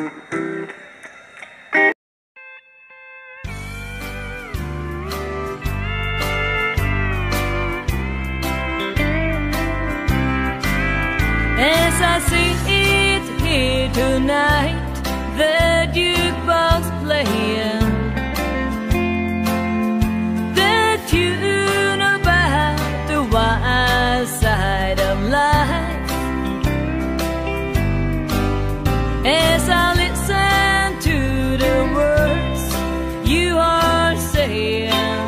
As I sit here tonight, the jukebox playing the tune about the wild side of life. As I listen to the words you are saying,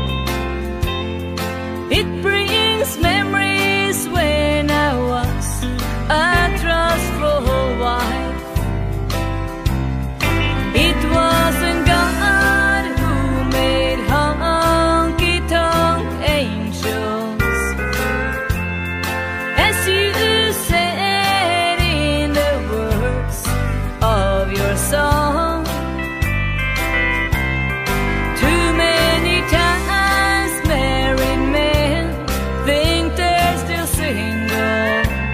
it brings memories when I was a trustful wife. It wasn't God who made honky-tonk angels, as you said in the words of your song. Too many times married men think they're still single.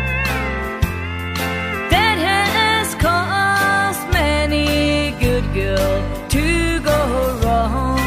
That has caused many good girls to go wrong.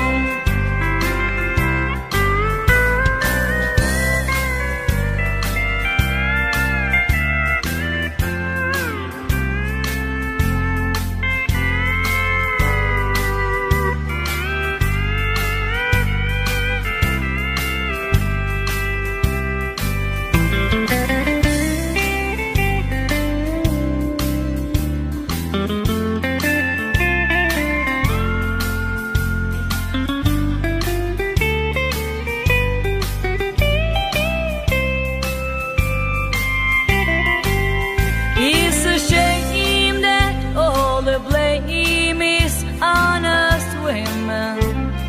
It's a shame that all the blame is on us women.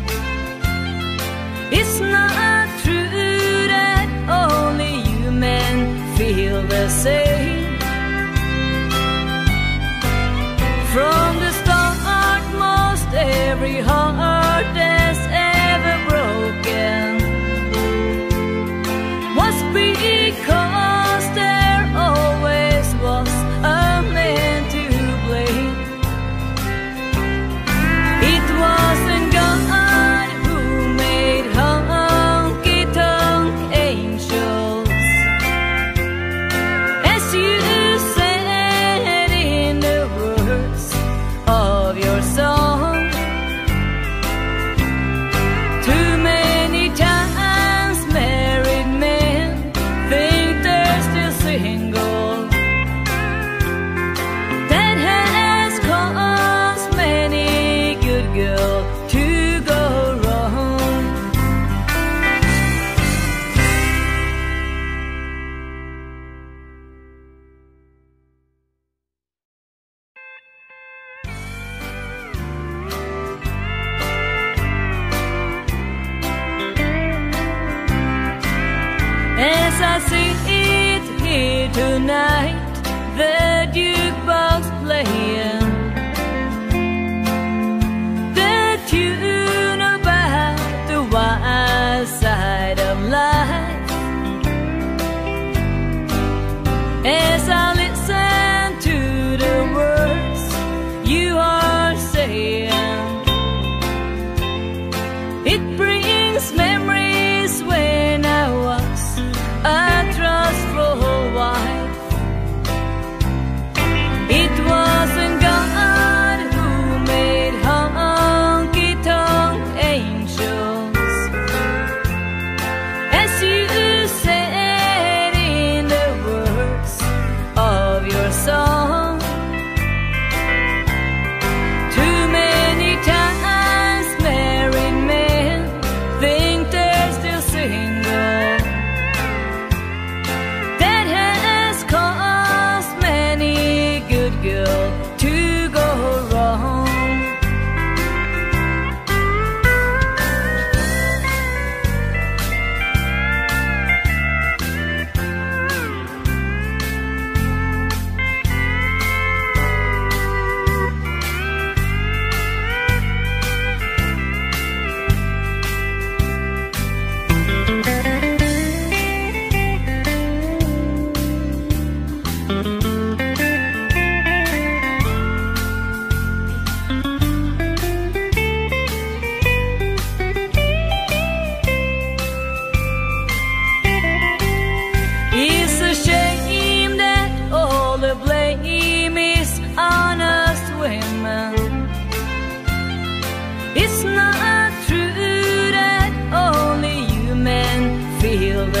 It's not true that only you men feel the same. From the start, most every heart that's ever broken was because there always was a man to blame. It wasn't God who made honky-tonk angels, as you said in the words of your song. Too many times married men think they're still single. That has caused many good girls to go wrong. As I sit here tonight, the jukebox playing the tune about the wild side of life. As I listen to the words you are saying, it brings memories when I was a trustful wife.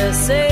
the same.